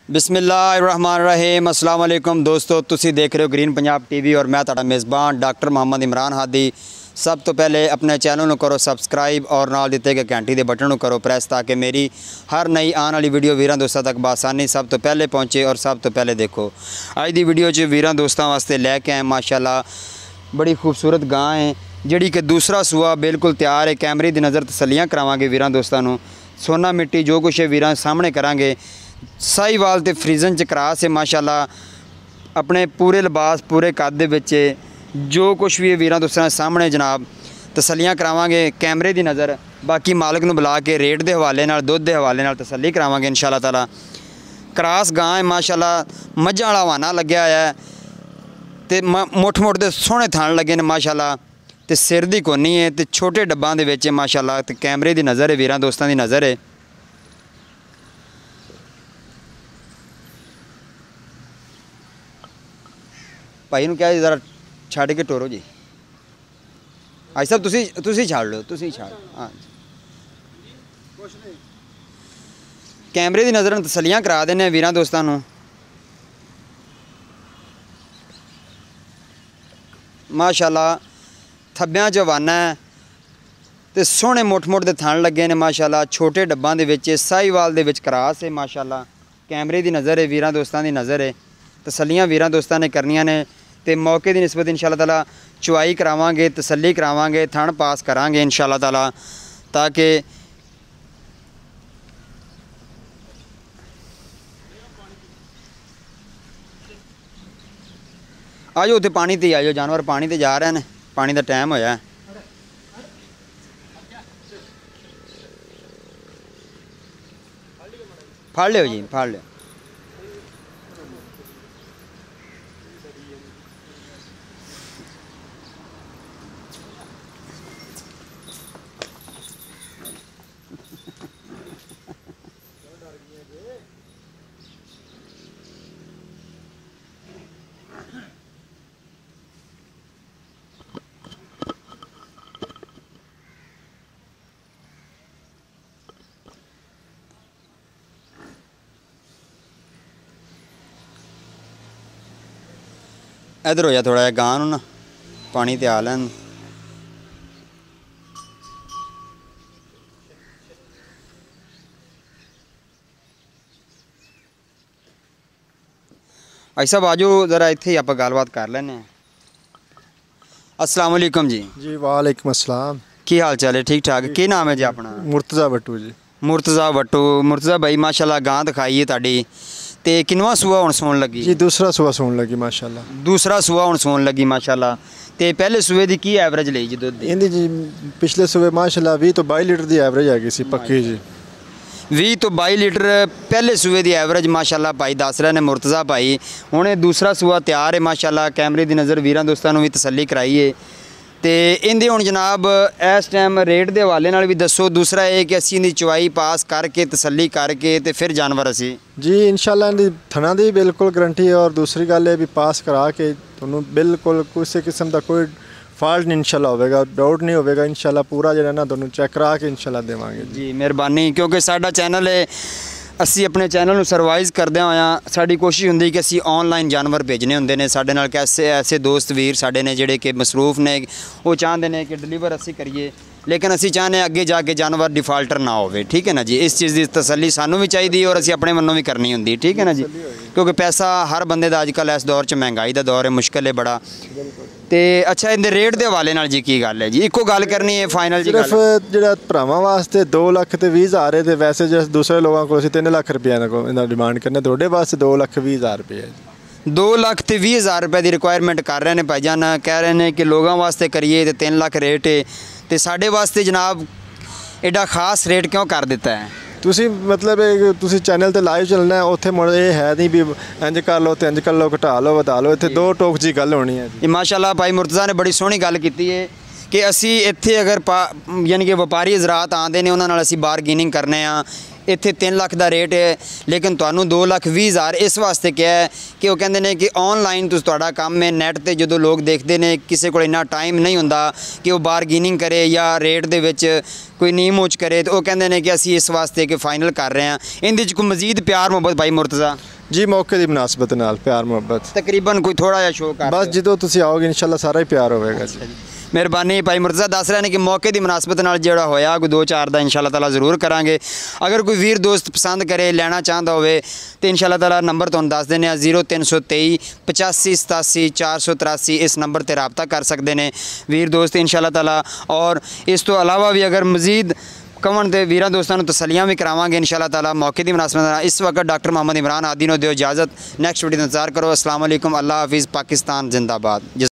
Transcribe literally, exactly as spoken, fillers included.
बिस्मिल्लाहिर्रहमानिर्रहीम अस्सलाम वालेकुम दोस्तों, तुसी देख रहे हो ग्रीन पंजाब टीवी और मैं तुहाडा मेज़बान डॉक्टर मोहम्मद इमरान हादी। सब तो पहले अपने चैनल को करो सबसक्राइब और नाल दिते गए घंटी के बटन को करो प्रेस ताकि मेरी हर नई आने वाली वीडियो वीरां दोस्तों तक बासानी सब तो पहले पहुँचे और सब तो पहले देखो। अज की वीडियो च वीरां दोस्तों वास्ते लैके आए माशाल्लाह बड़ी खूबसूरत गां है जिहड़ी कि दूसरा सूआ बिल्कुल तैयार है। कैमरे की नज़र तसल्लियाँ करावांगे वीरां दोस्तों नूं, सोना मिट्टी जो कुछ है वीरां सामने करांगे। साहीवाल ते फ्रीजन च क्रास है माशाल्लाह, अपने पूरे लिबास पूरे कद दे विच जो कुछ भी है वीरां दोस्तों सामने जनाब तसल्लियाँ करावांगे कैमरे की नज़र। बाकी मालिक नूं बुला के रेट के हवाले नाल दुध के हवाले नाल तसल्ली करावांगे इंशाअल्लाह ताला। क्रास गां है माशाल्लाह, मझां वाला हवाना लग्या है ते मुठ मुठ दे सोहणे थान लगे ने माशाल्लाह, ते सिर दी कोनी है ते छोटे डब्बां दे विच माशाल्लाह, ते कैमरे की नज़र है वीरां दोस्तों की नज़र है। भाई नूं क्या जरा छड़ के टोरो जी, भाई साहब तुसी तुसी छाड़ लो तुसी छाड़ हाँ कैमरे की नज़र तसल्लियाँ करा देने वीरां दोस्तों नूं। माशाल्लाह थब्बियां च हवाना है ते सोहणे मुठ मुठ दे थान लगे ने माशाल्लाह, छोटे डब्बां दे विच साहीवाल दे विच क्रास है माशाल्लाह। कैमरे की नज़र है वीरां दोस्तों की नज़र है, तसल्लियाँ वीरां दोस्तों ने करनियां ने ते मौके की निस्बत इंशाअल्लाह ताला चुआई करावांगे, तसल्ली करावांगे, थण पास करांगे इंशाअल्लाह ताला, ताकि आ जाओ उत्थे पानी ते आ जाओ, जानवर पानी ते जा रहे हैं, पानी का टाइम होया है। फड़ लियो जी फड़ लियो। इधर हो जा थोड़ा जा गां नूं ना पानी ते आ लैन। भाई साहब आजो ज़रा इत्थे ही आपां गलबात कर लैने। अस्सलाम वालेकुम जी। जी वालेकुम अस्सलाम। की हाल चाल है? ठीक ठाक। की नाम है जी अपना? मुर्तज़ा भट्टू जी। मुर्तज़ा भट्टू। मुर्तज़ा भाई माशाल्लाह गां दिखाई है तुहाडी ते किनवा सूआ हुण सूण लगी? जी दूसरा सूआ सूण लगी माशाल्लाह। दूसरा सूआ हुण सूण लगी माशाल्लाह। ते पहले सूए दी की एवरेज लई जी दुध दी? इंदी जी पिछले सूए माशाल्लाह बीस तो बाईस लीटर दी एवरेज हैगी सी पक्की जी। बीस तो बाईस लीटर पहले सूए की एवरेज माशाल्लाह भाई दस रहे ने मुर्तज़ा भाई। हुणे दूसरा सूआ तैयार है माशाल्लाह, कैमरे की नज़र वीरां दोस्तों नूं भी तसल्ली कराई है। तो इंदे हुण जनाब इस टाइम रेट के हवाले नाल भी दसो। दूसरा है कि असीं इहदी चुआई पास करके तसल्ली करके ते फिर जानवर असीं जी इंशाल्लाह इहदी थना दी बिल्कुल गारंटी है। और दूसरी गल है भी पास करा के तुहानूं बिल्कुल किसी किस्म का कोई फॉल्ट नहीं इंशाल्लाह होगा, डाउट नहीं होगा इंशाल्लाह। पूरा जो है ना तुहानूं चेक करा के इंशाल्लाह देवांगे जी। मेहरबानी, क्योंकि साडा चैनल है, असी अपने चैनल सर्वाइज़ करदे होया साडी कोशिश हुंदी कि असी ऑनलाइन जानवर भेजने हुंदे ने। साडे नाल कैसे ऐसे दोस्त वीर साडे ने जिहड़े कि मसरूफ ने, वो चाहते हैं कि डिलीवर असी करिए, लेकिन असी चाहते अगे जाके जानवर डिफाल्टर ना होवे। ठीक है ना जी, इस चीज़ की तसल्ली सानू भी चाहिए और असी अपने मनो भी करनी होंदी। ठीक है ना जी, क्योंकि पैसा हर बंदे दा अजकल इस दौर च महंगाई का दौर है, मुश्किल है बड़ा। तो अच्छा इनके रेट के हवाले नाल जी की गल है जी? इको गल करनी है फाइनल जी? सिर्फ जो भरावां वास्ते दो लख तो बीस हज़ार है, तो वैसे जो दूसरे लोगों को तीन लख रुपया इन्होंने डिमांड करने, थोड़े वास्ते दो लख बीस हज़ार रुपये है। दो लख तो बीस हज़ार रुपये की रिक्वायरमेंट कर रहे हैं भाईजान, कह रहे हैं कि लोगों वास्ते करिए तो तीन लख रेट है, तो साढ़े वास्ते जनाब एडा खास रेट क्यों कर दिता है? तुसी मतलब तुसी चैनल ते लाइव चलना है, उत्थे मुड़ ये है नहीं भी इंज कर लो तो इंज कर लो, घटा लो वधा लो, इत्थे दो टोक जी गल होनी है। ये माशाल्लाह भाई मुर्तज़ा ने बड़ी सोहनी गल की है कि असी इत्थे अगर पा यानी कि व्यापारी हज़रात आते हैं उन्होंने असी बारगेनिंग करने आ। इत्थे तीन लख का रेट है, लेकिन तुहानूं दो लख बीस हज़ार इस वास्ते क्या है कि वो कहते हैं कि ऑनलाइन तुस तुहाडा काम है, नैट ते जो लोग देखते हैं किसी को इन्ना टाइम नहीं हुंदा कि वो बारगेनिंग करे या रेट दे विच कोई नीम उच करे, तो वो कहते हैं कि असी इस वास्ते कि फाइनल कर रहे हैं। इहदे च कोई मजीद प्यार मुहब्बत भाई मुर्तज़ा? ਜੀ ਮੌਕੇ ਦੀ ਮੁਨਾਸਬਤ ਨਾਲ ਪਿਆਰ ਮੁਹੱਬਤ ਤਕਰੀਬਨ ਕੋਈ ਥੋੜਾ ਜਿਹਾ ਸ਼ੋਅ ਕਰ ਬਸ ਜਦੋਂ ਤੁਸੀਂ ਆਓਗੇ ਇਨਸ਼ਾਅੱਲਾ ਸਾਰਾ ਹੀ ਪਿਆਰ ਹੋਵੇਗਾ ਜੀ। ਮਿਹਰਬਾਨੀ। ਭਾਈ ਮੁਰਤਜ਼ਾ ਦੱਸ ਰਹੇ ਨੇ ਕਿ ਮੌਕੇ ਦੀ ਮੁਨਾਸਬਤ ਨਾਲ ਜਿਹੜਾ ਹੋਇਆ ਕੋਈ ਦੋ ਚਾਰ ਦਾ ਇਨਸ਼ਾਅੱਲਾ ਤਾਲਾ ਜ਼ਰੂਰ ਕਰਾਂਗੇ। ਅਗਰ ਕੋਈ ਵੀਰ ਦੋਸਤ ਪਸੰਦ ਕਰੇ ਲੈਣਾ ਚਾਹੁੰਦਾ ਹੋਵੇ ਤੇ ਇਨਸ਼ਾਅੱਲਾ ਤਾਲਾ ਨੰਬਰ ਤੁਹਾਨੂੰ ਦੱਸ ਦਿੰਦੇ ਆ ਜ਼ੀਰੋ ਤਿੰਨ ਸੌ ਤੇਈ ਪਚਾਸੀ ਸਤਾਸੀ ਚਾਰ ਸੌ ਤਰਾਸੀ ਇਸ ਨੰਬਰ ਤੇ ਰਾਬਤਾ ਕਰ ਸਕਦੇ ਨੇ ਵੀਰ ਦੋਸਤ ਇਨਸ਼ਾਅੱਲਾ ਤਾਲਾ। ਔਰ ਇਸ ਤੋਂ ਇਲਾਵਾ ਵੀ ਅਗਰ ਮਜ਼ੀਦ ਕਮਨ ਦੇ ਵੀਰਾਂ ਦੋਸਤਾਂ ਨੂੰ ਤਸੱਲੀਆਂ ਵੀ ਕਰਾਵਾਂਗੇ ਇਨਸ਼ਾਅੱਲਾ ਤਾਲਾ ਮੌਕੇ ਦੀ ਮੁਨਾਸਬਤ ਨਾਲ। ਇਸ ਵਕਤ ਡਾਕਟਰ ਮੁਹੰਮਦ ਇਮਰਾਨ ਹਾਦੀ ਨੂੰ ਦਿਓ ਇਜਾਜ਼ਤ। ਨੈਕਸਟ ਵੀਡੀਓ ਦਾ ਇੰਤਜ਼ਾਰ ਕਰੋ। अस्सलाम वालेकुम, अल्लाह हाफिज़, पाकिस्तान जिंदाबाद।